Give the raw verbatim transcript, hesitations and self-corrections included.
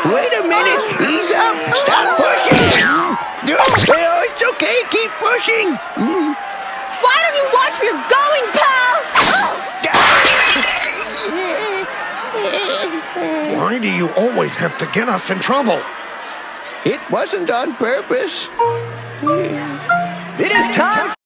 Wait a minute. Ease up. Stop pushing. Oh, it's okay. Keep pushing. Why don't you watch where you're going, pal? Why do you always have to get us in trouble? It wasn't on purpose. It is time